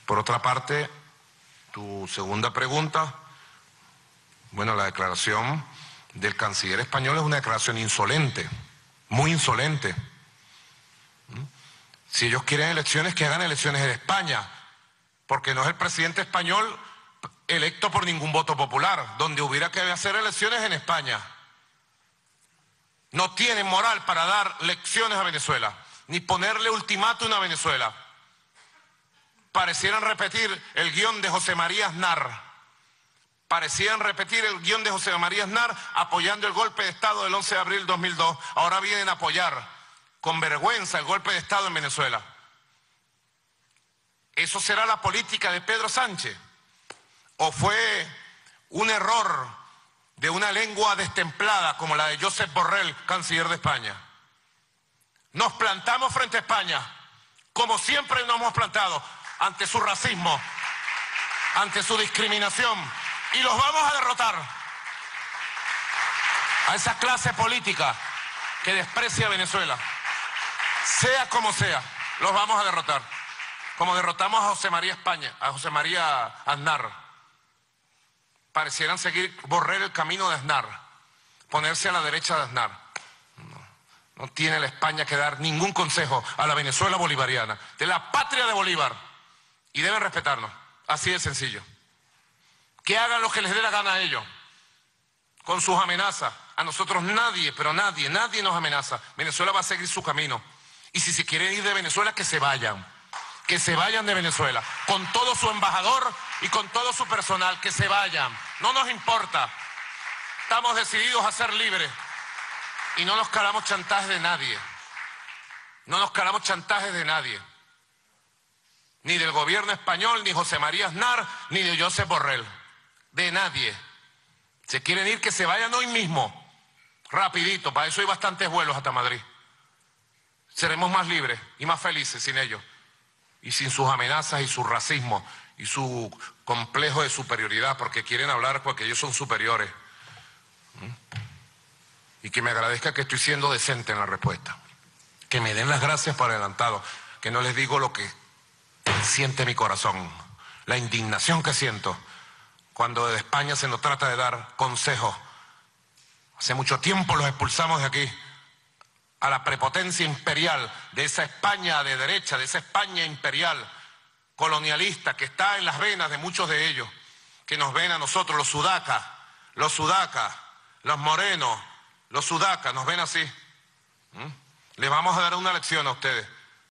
Por otra parte, tu segunda pregunta, bueno, la declaración del canciller español es una declaración insolente, muy insolente. Si ellos quieren elecciones, que hagan elecciones en España, porque no es el presidente español electo por ningún voto popular, donde hubiera que hacer elecciones en España. No tienen moral para dar lecciones a Venezuela, ni ponerle ultimátum a Venezuela. Parecieran repetir el guión de José María Aznar. Parecían repetir el guión de José María Aznar apoyando el golpe de Estado del 11 de abril de 2002. Ahora vienen a apoyar con vergüenza el golpe de Estado en Venezuela. ¿Eso será la política de Pedro Sánchez? ¿O fue un error de una lengua destemplada como la de Josep Borrell, canciller de España? Nos plantamos frente a España, como siempre nos hemos plantado, ante su racismo, ante su discriminación, y los vamos a derrotar. A esa clase política que desprecia a Venezuela, sea como sea, los vamos a derrotar. Como derrotamos a José María Aznar. Parecieran seguir Borrell el camino de Aznar, ponerse a la derecha de Aznar. No tiene la España que dar ningún consejo a la Venezuela bolivariana, de la patria de Bolívar, y deben respetarnos, así de sencillo. Que hagan lo que les dé la gana a ellos, con sus amenazas. A nosotros nadie, pero nadie nos amenaza. Venezuela va a seguir su camino, y si se quieren ir de Venezuela, que se vayan de Venezuela, con todo su embajador y con todo su personal, que se vayan. No nos importa, estamos decididos a ser libres y no nos calamos chantajes de nadie. No nos calamos chantajes de nadie. Ni del gobierno español, ni José María Aznar, ni de Josep Borrell. De nadie. Se quieren ir, que se vayan hoy mismo. Rapidito, para eso hay bastantes vuelos hasta Madrid. Seremos más libres y más felices sin ellos. Y sin sus amenazas y su racismo y su complejo de superioridad, porque quieren hablar porque ellos son superiores. Y que me agradezca que estoy siendo decente en la respuesta. Que me den las gracias por adelantado, que no les digo lo que siente mi corazón, la indignación que siento cuando de España se nos trata de dar consejos. Hace mucho tiempo los expulsamos de aquí, a la prepotencia imperial de esa España de derecha, de esa España imperial, colonialista, que está en las venas de muchos de ellos, que nos ven a nosotros, los sudacas, los morenos, los sudacas, nos ven así. Les vamos a dar una lección a ustedes.